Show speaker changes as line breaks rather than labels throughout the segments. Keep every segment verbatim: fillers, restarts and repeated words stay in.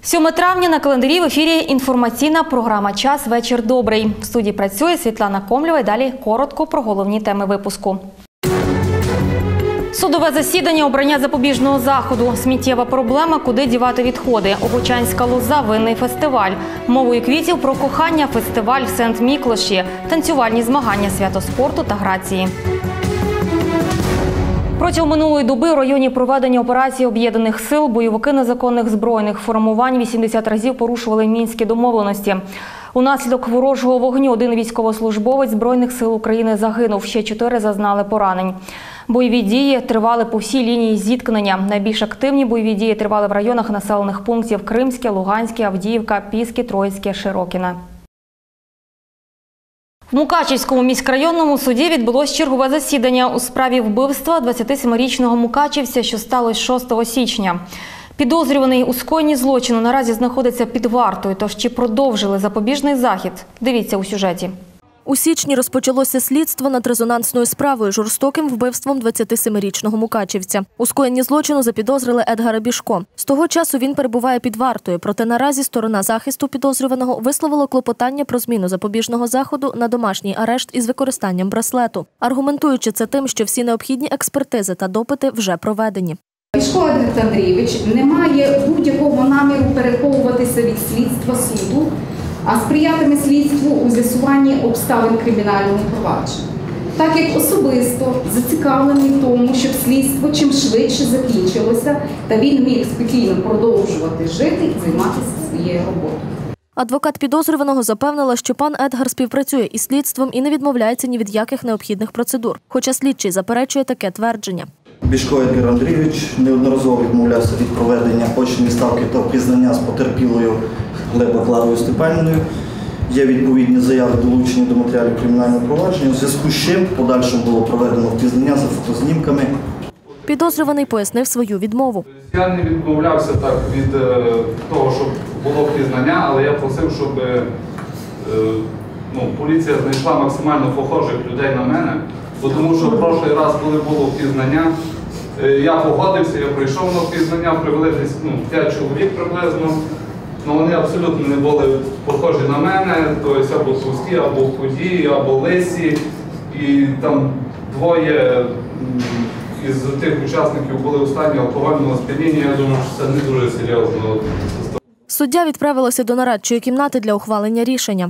сьоме травня на календарі в ефірі інформаційна програма «Час. Вечір добрий». В студії працює Світлана Комлєва і далі коротко про головні теми випуску. Судове засідання, обрання запобіжного заходу, сміттєва проблема, куди дівати відходи, Обочанська лоза, винний фестиваль, мовою квітів про кохання, фестиваль в Сент-Міклоші, танцювальні змагання, свято спорту та грації. Протягом минулої доби в районі проведення операції Об'єднаних сил бойовики незаконних збройних формувань вісімдесят разів порушували мінські домовленості. Унаслідок ворожого вогню один військовослужбовець Збройних сил України загинув, ще чотири зазнали поранень. Бойові дії тривали по всій лінії зіткнення. Найбільш активні бойові дії тривали в районах населених пунктів Кримське, Луганське, Авдіївка, Піски, Троїцьке, Широкіне. В Мукачівському міськрайонному суді відбулось чергове засідання у справі вбивства двадцятисемирічного мукачівця, що сталося шостого січня. Підозрюваний у скоєнні злочину наразі знаходиться під вартою, тож чи продовжили запобіжний захід? Дивіться у сюжеті.
У січні розпочалося слідство над резонансною справою – жорстоким вбивством двадцятисемирічного мукачівця. У скоєнні злочину запідозрили Едгара Бішко. З того часу він перебуває під вартою, проте наразі сторона захисту підозрюваного висловила клопотання про зміну запобіжного заходу на домашній арешт із використанням браслету, аргументуючи це тим, що всі необхідні експертизи та допити вже проведені.
Бішко Едгар Андрійович не має будь-якого наміру переховуватися від слідства суду, а сприятиме слідству у з'ясуванні обставин кримінального провадження. Так як особисто зацікавлений в тому, щоб слідство чим швидше закінчилося, та він міг спокійно продовжувати жити і займатися своєю роботою.
Адвокат підозрюваного запевнила, що пан Едгар співпрацює із слідством і не відмовляється ні від яких необхідних процедур, хоча слідчий заперечує таке твердження.
Бішко Едгар Андрійович неодноразово відмовлявся від проведення очної ставки та впізнання з потерпілою Глеба Кларою Степанівною. Є відповідні заяви долучені до матеріалів кримінального провадження, у зв'язку з чим в подальшому було проведено впізнання за фотознімками.
Підозрюваний пояснив свою відмову.
Я не відмовлявся так від того, щоб було впізнання, але я просив, щоб ну, поліція знайшла максимально похожих людей на мене, тому що в прошлий раз, коли було впізнання, я погодився, я прийшов на впізнання, привели десь ну, п'ять чоловік приблизно. Ну, вони абсолютно не були похожі на мене, тобто або товсті, або худі, або лисі. І там двоє із тих учасників були у стані алкогольного сп'яніння. Я думаю, що це не дуже серйозно.
Суддя відправилася до нарадчої кімнати для ухвалення рішення.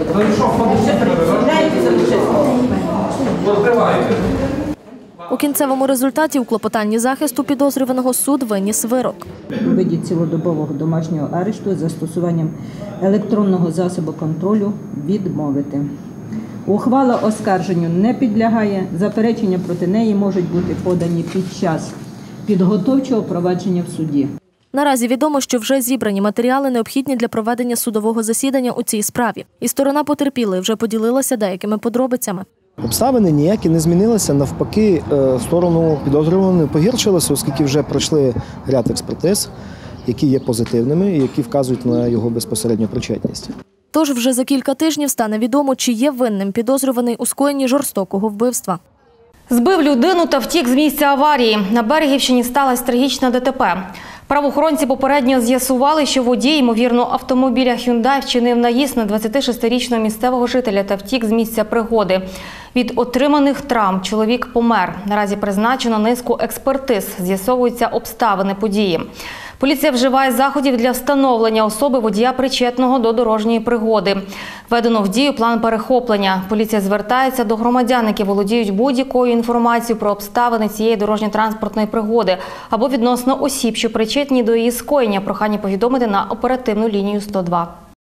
У кінцевому результаті у клопотанні захисту підозрюваного суд виніс вирок.
У виді цілодобового домашнього арешту з застосуванням електронного засобу контролю відмовити. Ухвала оскарженню не підлягає, заперечення проти неї можуть бути подані під час підготовчого провадження в суді.
Наразі відомо, що вже зібрані матеріали необхідні для проведення судового засідання у цій справі. І сторона потерпілої вже поділилася деякими подробицями.
Обставини ніякі не змінилися, навпаки, в сторону підозрюваного погіршилося, оскільки вже пройшли ряд експертиз, які є позитивними і які вказують на його безпосередню причетність.
Тож вже за кілька тижнів стане відомо, чи є винним підозрюваний у скоєнні жорстокого вбивства.
Збив людину та втік з місця аварії. На Берегівщині сталася трагічна ДТП. Правоохоронці попередньо з'ясували, що водій, ймовірно, автомобіля Hyundai вчинив наїзд на двадцятишестирічного місцевого жителя та втік з місця пригоди. Від отриманих травм чоловік помер. Наразі призначено низку експертиз, з'ясовуються обставини події. Поліція вживає заходів для встановлення особи водія, причетного до дорожньої пригоди. Введено в дію план перехоплення. Поліція звертається до громадян, які володіють будь-якою інформацією про обставини цієї дорожньо-транспортної пригоди або відносно осіб, що причетні до її скоєння. Прохання повідомити на оперативну лінію сто два.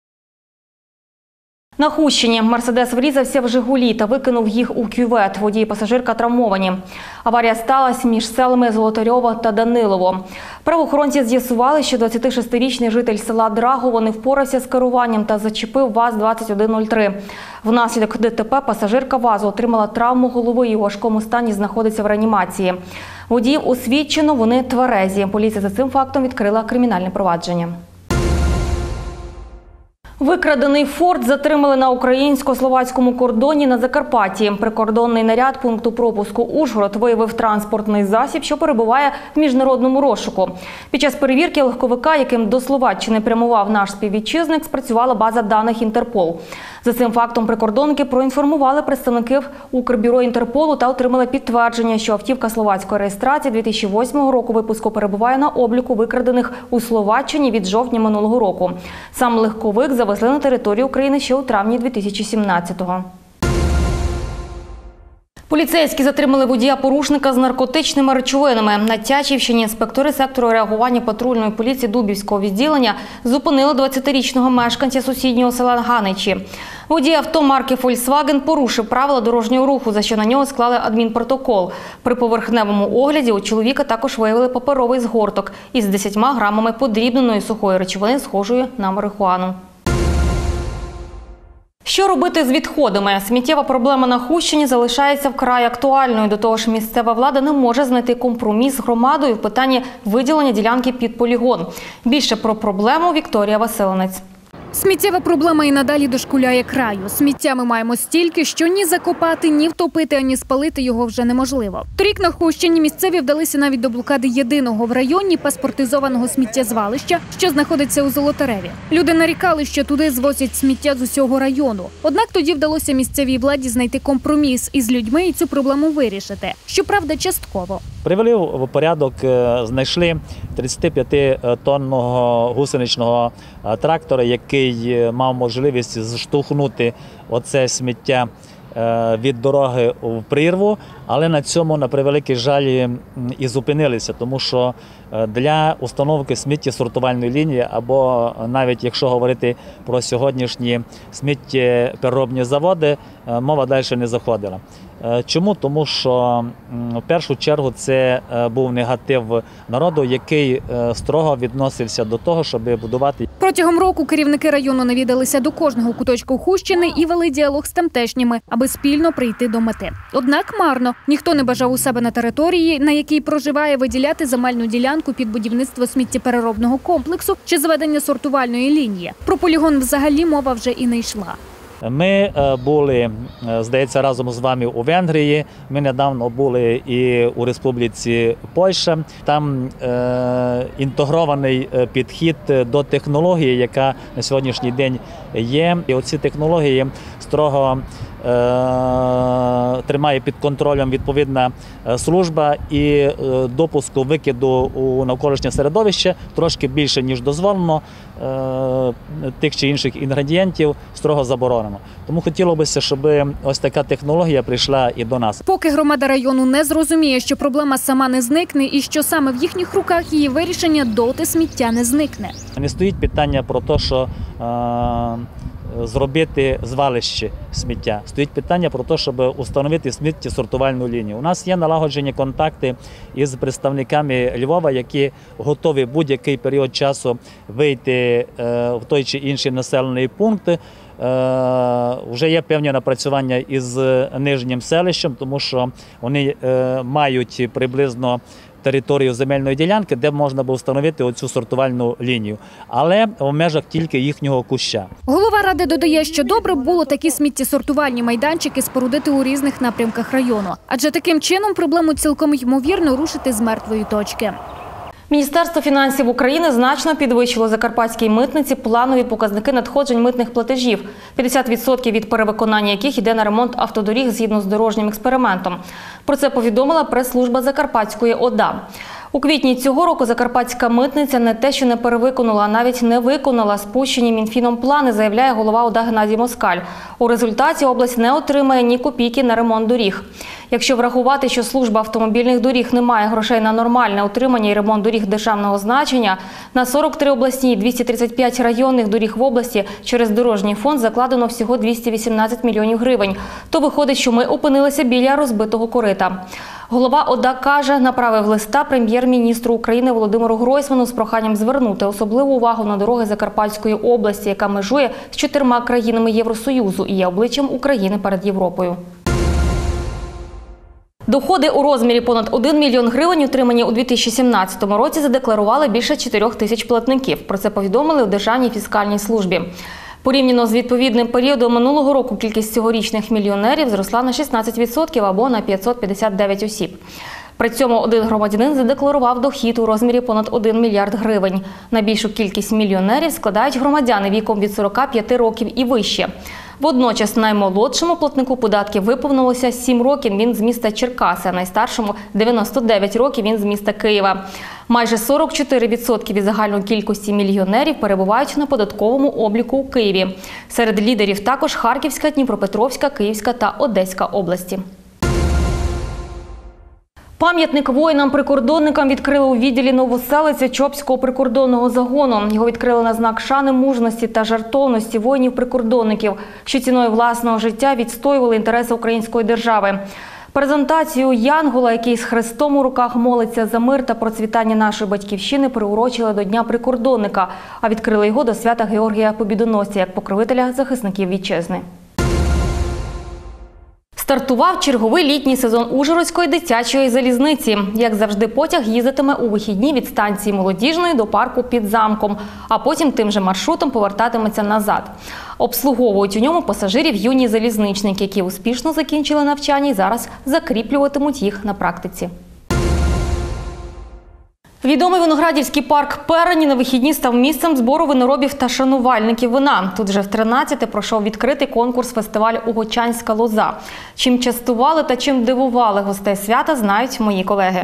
На Хустині «Мерседес» врізався в «Жигулі» та викинув їх у кювет. Водій і пасажирка травмовані. Аварія сталася між селами Золотарьово та Данилово. Правоохоронці з'ясували, що двадцятишестирічний житель села Драгово не впорався з керуванням та зачепив ВАЗ двадцять один нуль три. Внаслідок ДТП пасажирка ВАЗу отримала травму голови і у важкому стані знаходиться в реанімації. Водіїв освідчено, вони тверезі. Поліція за цим фактом відкрила кримінальне провадження. Викрадений «Форд» затримали на українсько-словацькому кордоні на Закарпатті. Прикордонний наряд пункту пропуску «Ужгород» виявив транспортний засіб, що перебуває в міжнародному розшуку. Під час перевірки легковика, яким до Словаччини прямував наш співвітчизник, спрацювала база даних «Інтерпол». За цим фактом прикордонники проінформували представників Укрбюро Інтерполу та отримали підтвердження, що автівка словацької реєстрації дві тисячі восьмого року випуску перебуває на обліку викрадених у Словаччині від жовтня минулого року. Сам легковик завезли на територію України ще у травні дві тисячі сімнадцятого. Поліцейські затримали водія-порушника з наркотичними речовинами. На Тячівщині інспектори сектору реагування патрульної поліції Дубівського відділення зупинили двадцятирічного мешканця сусіднього села Ганичі. Водій авто марки «Фольксваген» порушив правила дорожнього руху, за що на нього склали адмінпротокол. При поверхневому огляді у чоловіка також виявили паперовий згорток із десятьма грамами подрібненої сухої речовини, схожої на марихуану. Що робити з відходами? Сміттєва проблема на Хустині залишається вкрай актуальною. До того ж, місцева влада не може знайти компроміс з громадою в питанні виділення ділянки під полігон. Більше про проблему Вікторія Василенець.
Сміттєва проблема і надалі дошкуляє краю. Сміття ми маємо стільки, що ні закопати, ні втопити, ані спалити його вже неможливо. Торік на Хустині місцеві вдалися навіть до блокади єдиного в районі паспортизованого сміттєзвалища, що знаходиться у Золотареві. Люди нарікали, що туди звозять сміття з усього району. Однак тоді вдалося місцевій владі знайти компроміс із людьми і цю проблему вирішити. Щоправда, частково.
Привели в порядок, знайшли тридцятип'ятитонного гусеничного трактора, який мав можливість зштовхнути оце сміття від дороги в прірву, але на цьому, на превеликий жаль, і зупинилися, тому що для установки сміттєсортувальної лінії, або навіть якщо говорити про сьогоднішні сміттєпереробні заводи, мова далі не заходила. Чому? Тому що в першу чергу це був негатив народу, який строго відносився до того, щоб будувати.
Протягом року керівники району навідалися до кожного куточку Хустини і вели діалог з тамтешніми, аби спільно прийти до мети. Однак марно. Ніхто не бажав у себе на території, на якій проживає, виділяти земельну ділянку під будівництво сміттєпереробного комплексу чи зведення сортувальної лінії. Про полігон взагалі мова вже і не йшла.
Ми були, здається, разом з вами у Венгрії, ми недавно були і у Республіці Польща. Там е, інтегрований підхід до технології, яка на сьогоднішній день є. І оці технології строго е, тримає під контролем відповідна служба, і е, допуску викиду у навколишнє середовище трошки більше, ніж дозволено, е, тих чи інших інгредієнтів строго заборонено. Тому хотілося б, щоб ось така технологія прийшла і до нас.
Поки громада району не зрозуміє, що проблема сама не зникне і що саме в їхніх руках її вирішення, доти сміття не зникне.
Не стоїть питання про те, що е, зробити звалище сміття. Стоїть питання про те, щоб установити сміттєсортувальну лінію. У нас є налагоджені контакти із представниками Львова, які готові будь-який період часу вийти е, в той чи інший населений пункт. Е, вже є певні напрацювання із Нижнім селищем, тому що вони е, мають приблизно територію земельної ділянки, де можна було встановити оцю сортувальну лінію, але в межах тільки їхнього куща.
Голова ради додає, що добре б було такі сміттєсортувальні майданчики спорудити у різних напрямках району, адже таким чином проблему цілком ймовірно рушити з мертвої точки.
Міністерство фінансів України значно підвищило закарпатській митниці планові показники надходжень митних платежів, п'ятдесят відсотків від перевиконання яких йде на ремонт автодоріг згідно з дорожнім експериментом. Про це повідомила прес-служба Закарпатської ОДА. У квітні цього року закарпатська митниця не те, що не перевиконала, а навіть не виконала спущені Мінфіном плани, заявляє голова ОДА Геннадій Москаль. У результаті область не отримає ні копійки на ремонт доріг. Якщо врахувати, що служба автомобільних доріг не має грошей на нормальне утримання і ремонт доріг державного значення, на сорок три обласні і двісті тридцять п'ять районних доріг в області через дорожній фонд закладено всього двісті вісімнадцять мільйонів гривень, то виходить, що ми опинилися біля розбитого корита. Голова ОДА каже, направив листа прем'єр-міністру України Володимиру Гройсману з проханням звернути особливу увагу на дороги Закарпатської області, яка межує з чотирма країнами Євросоюзу і є обличчям України перед Європою. Доходи у розмірі понад один мільйон гривень, отримані у дві тисячі сімнадцятому році, задекларували більше чотирьох тисяч платників. Про це повідомили у Державній фіскальній службі. Порівняно з відповідним періодом минулого року кількість цьогорічних мільйонерів зросла на шістнадцять відсотків або на п'ятсот п'ятдесят дев'ять осіб. При цьому один громадянин задекларував дохід у розмірі понад один мільярд гривень. Найбільшу кількість мільйонерів складають громадяни віком від сорока п'яти років і вище. Водночас наймолодшому платнику податків виповнилося сім років, він з міста Черкаси, а найстаршому – дев'яносто дев'ять років, він з міста Києва. Майже сорок чотири відсотки від загальної кількості мільйонерів перебувають на податковому обліку у Києві. Серед лідерів також Харківська, Дніпропетровська, Київська та Одеська області. Пам'ятник воїнам-прикордонникам відкрили у відділі Новоселиця Чопського прикордонного загону. Його відкрили на знак шани мужності та жертовності воїнів-прикордонників, що ціною власного життя відстоювали інтереси української держави. Презентацію Янгола, який з хрестом у руках молиться за мир та процвітання нашої батьківщини, приурочили до Дня прикордонника, а відкрили його до свята Георгія Побідоносця як покровителя захисників вітчизни. Стартував черговий літній сезон Ужгородської дитячої залізниці. Як завжди, потяг їздитиме у вихідні від станції Молодіжної до парку під замком, а потім тим же маршрутом повертатиметься назад. Обслуговують у ньому пасажирів юні залізничники, які успішно закінчили навчання і зараз закріплюватимуть їх на практиці. Відомий виноградівський парк Перені на вихідні став місцем збору виноробів та шанувальників вина. Тут вже в тринадцяте пройшов відкритий конкурс-фестиваль «Угочанська лоза». Чим частували та чим дивували гостей свята, знають мої колеги.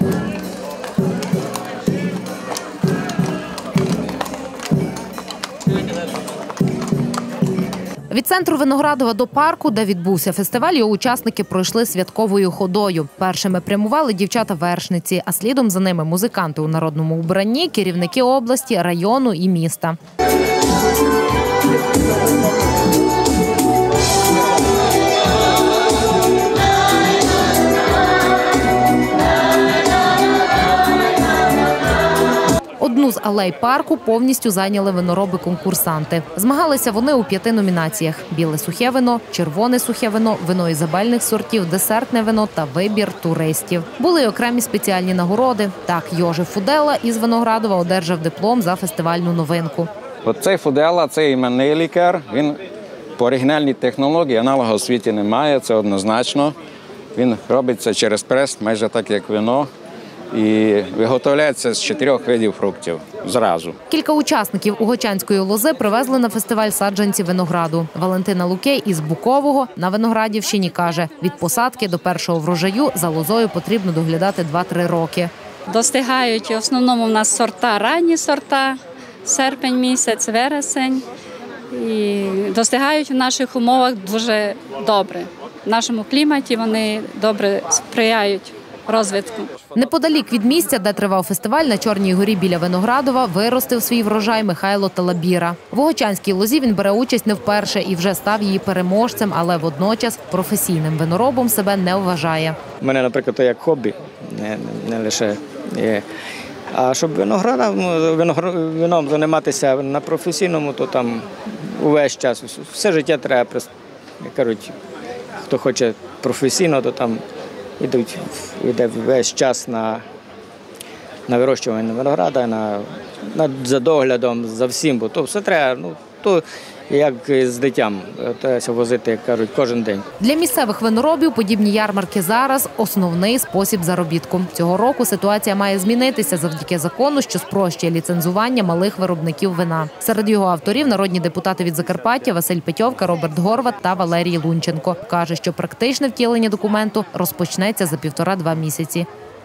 Від центру Виноградова до парку, де відбувся фестиваль, його учасники пройшли святковою ходою. Першими прямували дівчата-вершниці, а слідом за ними музиканти у народному убранні, керівники області, району і міста. Одну з алей парку повністю зайняли винороби-конкурсанти. Змагалися вони у п'яти номінаціях – біле сухе вино, червоне сухе вино, вино ізабельних сортів, десертне вино та вибір туристів. Були й окремі спеціальні нагороди. Так, Йожеф Фудела із Виноградова одержав диплом за фестивальну новинку.
Оцей Фудела – це іменний лікар. Він по оригінальній технології, аналога у світі немає, це однозначно. Він робиться через прес, майже так, як вино. І виготовляється з чотирьох видів фруктів зразу.
Кілька учасників угочанської лози привезли на фестиваль саджанці винограду. Валентина Лукей із Букового на Виноградівщині каже, від посадки до першого врожаю за лозою потрібно доглядати два-три роки.
Достигають в основному в нас сорта, ранні сорта, серпень місяць, вересень. І достигають в наших умовах дуже добре. В нашому кліматі вони добре сприяють розвитку.
Неподалік від місця, де тривав фестиваль, на Чорній горі біля Виноградова виростив свій врожай Михайло Талабіра. В угочанській лозі він бере участь не вперше і вже став її переможцем, але водночас професійним виноробом себе не вважає.
У мене, наприклад, то як хобі, не, не лише є. А щоб виноградом, вином займатися на професійному, то там увесь час, все життя треба, як кажуть, хто хоче професійно, то там Йдуть, йде весь час на, на вирощування винограда, на, на, за доглядом, за всім, бо то все треба, ну, то як з дитям, треба возити, як кажуть, кожен день.
Для місцевих виноробів подібні ярмарки зараз – основний спосіб заробітку. Цього року ситуація має змінитися завдяки закону, що спрощує ліцензування малих виробників вина. Серед його авторів – народні депутати від Закарпаття Василь Петьовка, Роберт Горват та Валерій Лунченко. Каже, що практичне втілення документу розпочнеться за півтора-два місяці.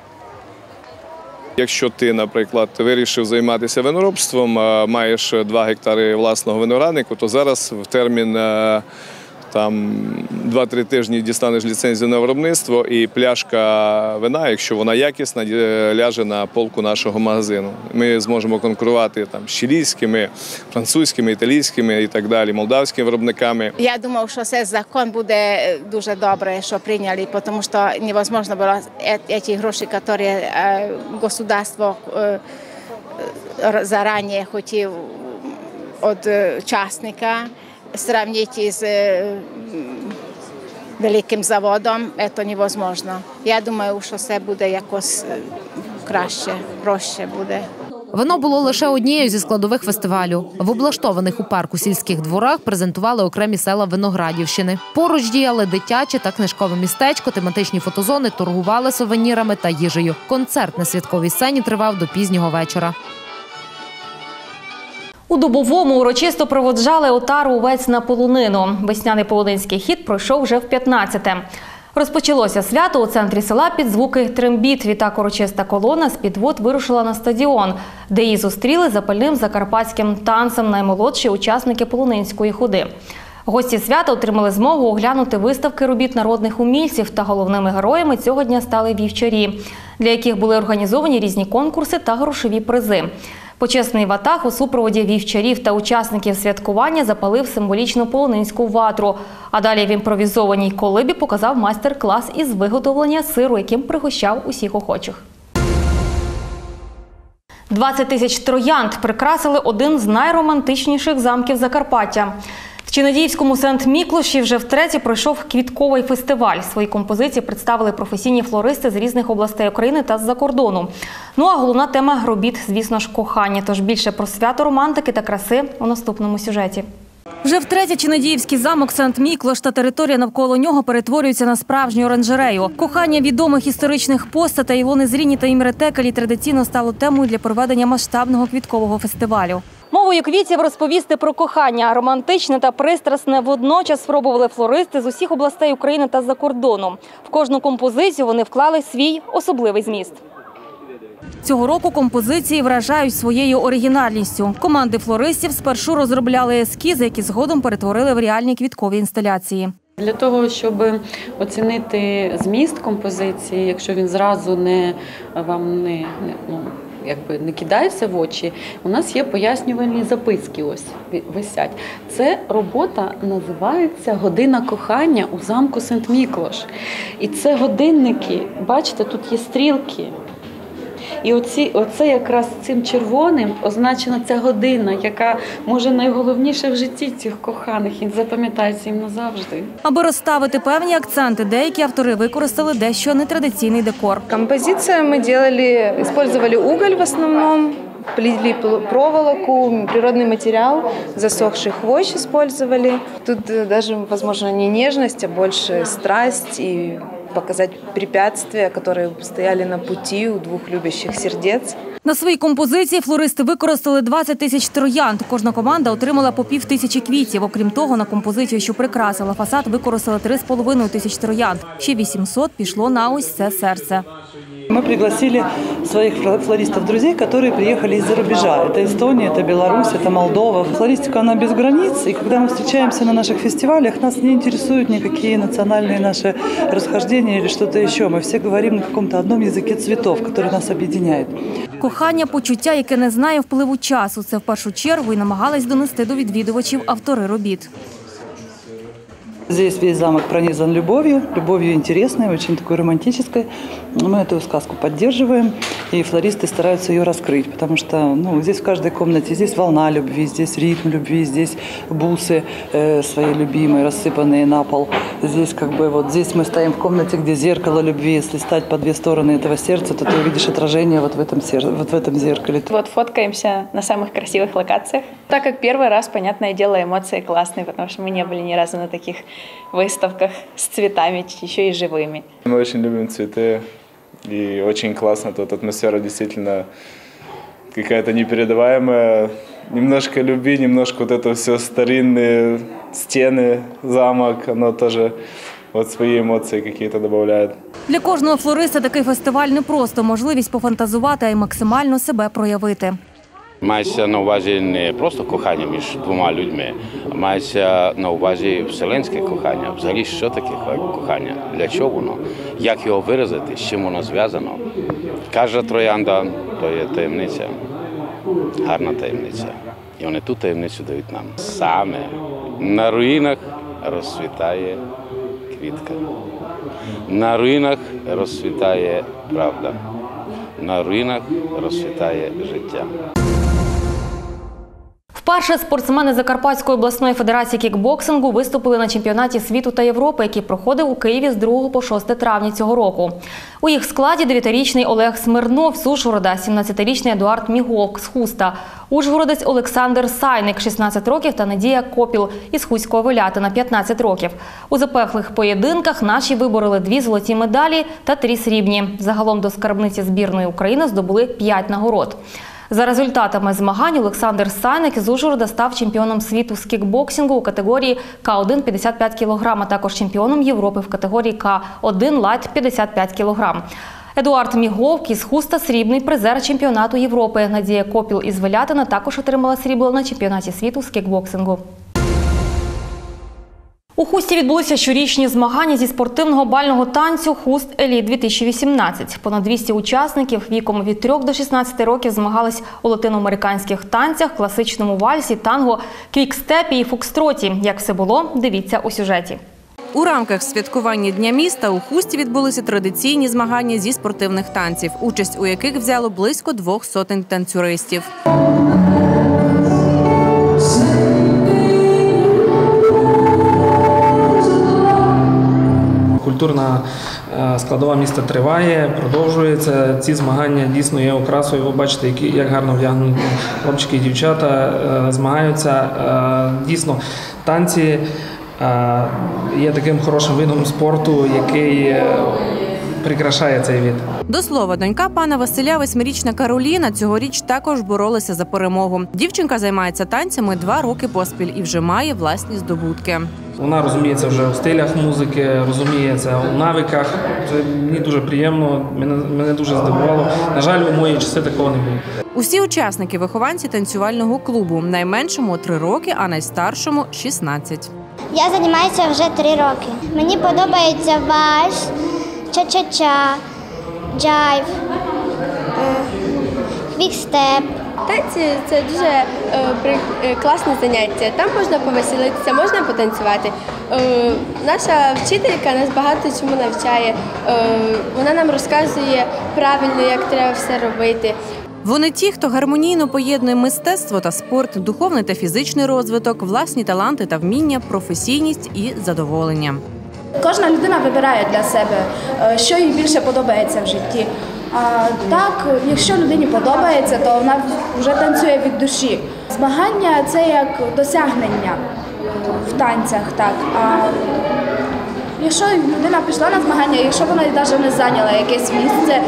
Якщо ти, наприклад, вирішив займатися виноробством, маєш два гектари власного винограднику, то зараз в термін там два-три тижні дістанеш ліцензію на виробництво і пляшка вина, якщо вона якісна, ляже на полку нашого магазину. Ми зможемо конкурувати там з чилійськими, французькими, італійськими і так далі, молдавськими виробниками.
Я думав, що цей закон буде дуже добре, що прийняли, тому що невозможно було ці гроші, які государство зарані хотів від учасника, сравнити з великим заводом, це невозможно. Я думаю, що це буде якось краще, проще буде.
Вино було лише однією зі складових фестивалю. В облаштованих у парку сільських дворах презентували окремі села Виноградівщини. Поруч діяли дитяче та книжкове містечко, тематичні фотозони, торгували сувенірами та їжею. Концерт на святковій сцені тривав до пізнього вечора.
У Дубовому урочисто проводжали отару овець на полонину. Весняний полонинський хід пройшов вже в п'ятнадцяте. Розпочалося свято у центрі села під звуки трембіт. Відтак урочиста колона з підвод вирушила на стадіон, де її зустріли запальним закарпатським танцем наймолодші учасники полонинської ходи. Гості свята отримали змогу оглянути виставки робіт народних умільців, та головними героями цього дня стали вівчарі, для яких були організовані різні конкурси та грошові призи. Почесний ватаг у супроводі вівчарів та учасників святкування запалив символічну полонинську ватру. А далі в імпровізованій колибі показав майстер-клас із виготовлення сиру, яким пригощав усіх охочих. двадцять тисяч троянд прикрасили один з найромантичніших замків Закарпаття. В Чинадіївському Сент-Міклоші вже втретє пройшов квітковий фестиваль. Свої композиції представили професійні флористи з різних областей України та з-за кордону. Ну а головна тема робіт, звісно ж, кохання. Тож більше про свято романтики та краси у наступному сюжеті. Вже втретє Чинадіївський замок Сент-Міклош та територія навколо нього перетворюються на справжню оранжерею. Кохання відомих історичних постатей Ілони Зріні та Імре Текелі традиційно стало темою для проведення масштабного квіткового фестивалю. Мовою квітів розповісти про кохання, романтичне та пристрасне водночас спробували флористи з усіх областей України та з-за кордону. В кожну композицію вони вклали свій особливий зміст. Цього року композиції вражають своєю оригінальністю. Команди флористів спершу розробляли ескізи, які згодом перетворили в реальні квіткові інсталяції.
Для того, щоб оцінити зміст композиції, якщо він зразу не, вам не, не, ну, якби не кидається в очі, у нас є пояснювальні записки, ось висять. Це робота називається «Година кохання у замку Сент-Міклош». І це годинники, бачите, тут є стрілки. І оці, оце якраз цим червоним означена ця година, яка, може, найголовніше в житті цих коханих і запам'ятається їм назавжди.
Аби розставити певні акценти, деякі автори використали дещо нетрадиційний декор.
Композицію ми робили, використовували уголь в основному, плели проволоку, природный материал, засохший хвощ использовали. Тут даже, возможно, не нежность, а больше страсть и показать препятствия, которые стояли на пути у двух любящих сердец.
На своїй композиції флористи використали двадцять тисяч троянд. Кожна команда отримала по пів тисячі квітів. Окрім того, на композицію, що прикрасила фасад, використали три з половиною тисяч троянд. Ще вісімсот пішло на ось це серце.
Мы пригласили своих флористов-друзей, которые приехали из-за рубежа. Это Эстония, это Беларусь, это Молдова. Флористика, она без границ, и когда мы встречаемся на наших фестивалях, нас не интересуют никакие национальные наши расхождения или что-то еще. Мы все говорим на каком-то одном языке цветов, который нас объединяет.
Кохання – почуття, яке не знає впливу часу. Це в першу чергу і намагались донести до відвідувачів автори робіт.
Здесь весь замок пронизан любовью, любовью интересной, очень такой романтической. Мы эту сказку поддерживаем, и флористы стараются ее раскрыть, потому что ну, здесь в каждой комнате здесь волна любви, здесь ритм любви, здесь бусы э, свои любимые, рассыпанные на пол. Здесь как бы вот здесь мы стоим в комнате, где зеркало любви. Если стать по две стороны этого сердца, то ты увидишь отражение вот в этом, сердце, вот в этом зеркале.
Вот фоткаемся на самых красивых локациях. Так как первый раз, понятное дело, эмоции классные, потому что мы не были ни разу на таких выставках с цветами, еще и живыми.
Мы очень любим цветы, и очень классно. Тут атмосфера действительно какая-то непередаваемая. Немножко любви, немножко вот это все старинные стены, замок, оно тоже вот свои эмоции какие-то добавляет.
Для кожного флориста такий фестиваль не просто можливість пофантазувати, а й максимально себе проявити.
Мається на увазі не просто кохання між двома людьми, а мається на увазі вселенське кохання. Взагалі, що таке кохання? Для чого воно? Як його виразити? З чим воно зв'язано? Кожна троянда – то є таємниця, гарна таємниця. І вони ту таємницю дають нам. Саме на руїнах розцвітає квітка. На руїнах розцвітає правда. На руїнах розцвітає життя.
Вперше спортсмени Закарпатської обласної федерації кікбоксингу виступили на чемпіонаті світу та Європи, який проходив у Києві з другого по шосте травня цього року. У їх складі дев'ятирічний Олег Смирнов з Ужгорода, сімнадцятирічний Едуард Міговк з Хуста, ужгородець Олександр Сайник, шістнадцять років, та Надія Копіл із Хуського Велятина, п'ятнадцять років. У запеклих поєдинках наші вибороли дві золоті медалі та три срібні. Загалом до скарбниці збірної України здобули п'ять нагород. За результатами змагань Олександр Сайник із Ужгорода став чемпіоном світу з кікбоксингу у категорії Ка один – п'ятдесят п'ять кілограм, а також чемпіоном Європи в категорії Ка один лайт – п'ятдесят п'ять кілограм. Едуард Міговк із Хуста – срібний призер чемпіонату Європи. Надія Копіл із Велятина також отримала срібло на чемпіонаті світу з кікбоксингу. У Хусті відбулися щорічні змагання зі спортивного бального танцю «Хуст Еліт-дві тисячі вісімнадцять». Понад двісті учасників віком від трьох до шістнадцяти років змагались у латиноамериканських танцях, класичному вальсі, танго, квікстепі і фокстроті. Як все було, дивіться у сюжеті.
У рамках святкування Дня міста у Хусті відбулися традиційні змагання зі спортивних танців, участь у яких взяло близько двох сотень танцюристів.
Культурна складова міста триває, продовжується. Ці змагання дійсно є окрасою. Ви бачите, як гарно вдягнуті хлопчики і дівчата змагаються. Дійсно, танці є таким хорошим видом спорту, який прикрашає цей вид.
До слова, донька пана Василя, восьмирічна Кароліна, цьогоріч також боролася за перемогу. Дівчинка займається танцями два роки поспіль і вже має власні здобутки.
Вона розуміється вже у стилях музики, розуміється у навиках. Це мені дуже приємно, мене, мене дуже здивувало. На жаль, у мої часи такого не було.
Усі учасники – вихованці танцювального клубу. Найменшому – три роки, а найстаршому – шістнадцять.
Я займаюся вже три роки. Мені подобається вальс, ча-ча-ча, джайв, квікстеп.
Танці – це дуже е, класне заняття. Там можна повеселитися, можна потанцювати. Е, наша вчителька нас багато чому навчає. Е, вона нам розказує правильно, як треба все робити.
Вони ті, хто гармонійно поєднує мистецтво та спорт, духовний та фізичний розвиток, власні таланти та вміння, професійність і задоволення.
Кожна людина вибирає для себе, що їй більше подобається в житті. А так, якщо людині подобається, то вона вже танцює від душі. Змагання – це як досягнення в танцях. Так. А якщо людина пішла на змагання, якщо вона навіть не зайняла якесь місце,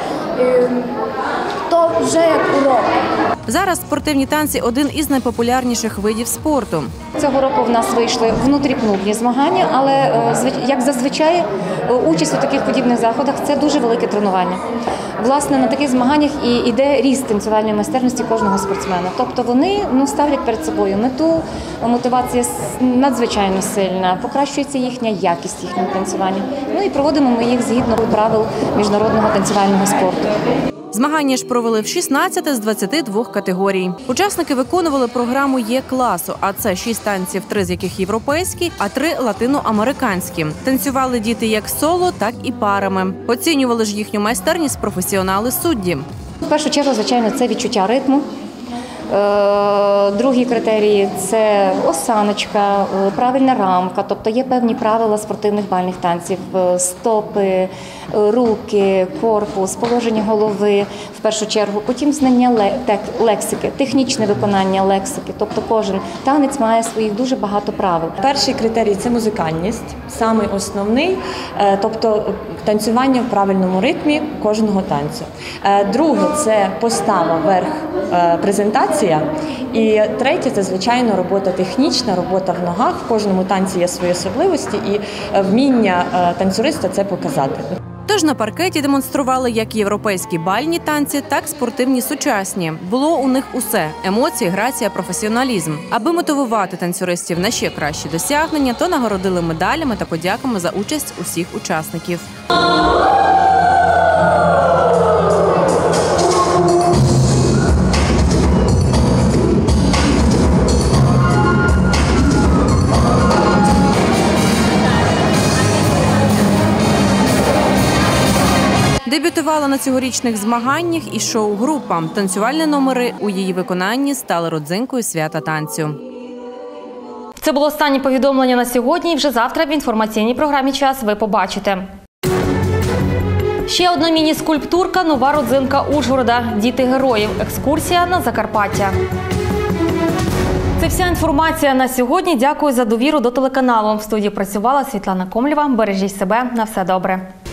то вже як урок.
Зараз спортивні танці – один із найпопулярніших видів спорту.
Цього року в нас вийшли внутріклубні змагання, але, як зазвичай, участь у таких подібних заходах – це дуже велике тренування. Власне, на таких змаганнях і йде ріст танцювальної майстерності кожного спортсмена. Тобто вони ну, ставлять перед собою мету, мотивація надзвичайно сильна, покращується їхня якість їхнього танцювання. Ну і проводимо ми їх згідно правил міжнародного танцювального спорту.
Змагання ж провели в шістнадцять з двадцяти двох категорій. Учасники виконували програму Є-класу, а це шість танців, три з яких європейські, а три латиноамериканські. Танцювали діти як соло, так і парами. Оцінювали ж їхню майстерність професіонали-судді.
В першу чергу, звичайно, це відчуття ритму. Другі критерії – це осаночка, правильна рамка, тобто є певні правила спортивних бальних танців, стопи, руки, корпус, положення голови в першу чергу, потім знання лексики, технічне виконання лексики, тобто кожен танець має своїх дуже багато правил.
Перший критерій – це музикальність, самий основний, тобто танцювання в правильному ритмі кожного танцю. Друге – це постава верх презентації. І третє – це, звичайно, робота технічна, робота в ногах. В кожному танці є свої особливості і вміння танцюриста це показати.
Тож на паркеті демонстрували як європейські бальні танці, так і спортивні сучасні. Було у них усе – емоції, грація, професіоналізм. Аби мотивувати танцюристів на ще кращі досягнення, то нагородили медалями та подяками за участь усіх учасників. Дебютували Танцювала на цьогорічних змаганнях і шоу-група. Танцювальні номери у її виконанні стали родзинкою свята танцю.
Це було останнє повідомлення на сьогодні. І вже завтра в інформаційній програмі «Час» ви побачите. Ще одна міні-скульптурка – нова родзинка Ужгорода. Діти героїв. Екскурсія на Закарпаття. Це вся інформація на сьогодні. Дякую за довіру до телеканалу. В студії працювала Світлана Комлєва. Бережіть себе. На все добре.